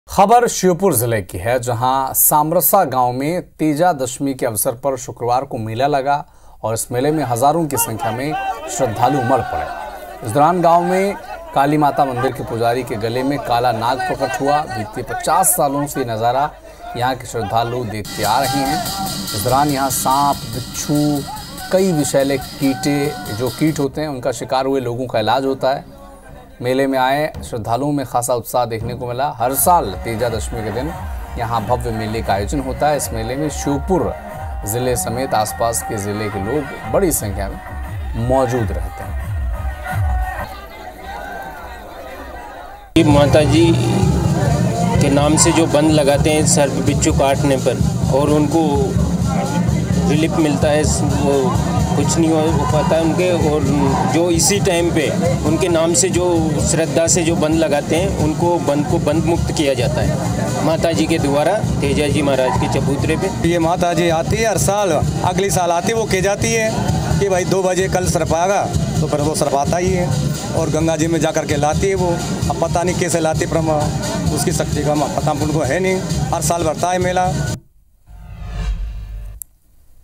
खबर श्योपुर जिले की है, जहां सामरसा गांव में तेजा दशमी के अवसर पर शुक्रवार को मेला लगा और इस मेले में हजारों की संख्या में श्रद्धालु उमड़ पड़े। इस दौरान गांव में काली माता मंदिर के पुजारी के गले में काला नाग प्रकट हुआ। बीते 50 सालों से नज़ारा यहां के श्रद्धालु देखते आ रहे हैं। इस दौरान यहां सांप, बिच्छू, कई विषैले कीटे जो कीट होते हैं उनका शिकार हुए लोगों का इलाज होता है। मेले में आए श्रद्धालुओं में खासा उत्साह देखने को मिला। हर साल तेजा दशमी के दिन यहाँ भव्य मेले का आयोजन होता है। इस मेले में श्योपुर जिले समेत आसपास के जिले के लोग बड़ी संख्या में मौजूद रहते हैं। माता जी के नाम से जो बंद लगाते हैं सर्प बिच्छू काटने पर और उनको रिलीफ मिलता है, वो कुछ नहीं हो पाता है उनके। और जो इसी टाइम पे उनके नाम से जो श्रद्धा से जो बंद लगाते हैं उनको बंद को बंद मुक्त किया जाता है माता जी के द्वारा तेजा जी महाराज के चबूतरे पे। ये माता जी आती है हर साल, अगली साल आती है वो कह जाती है कि भाई 2 बजे कल सर्प आएगा, तो फिर वो सर्प आता ही है और गंगा जी में जाकर के लाती है वो। अब पता नहीं कैसे लाती, पर उसकी शक्ति का पता उनको है नहीं। हर साल बढ़ता है मेला।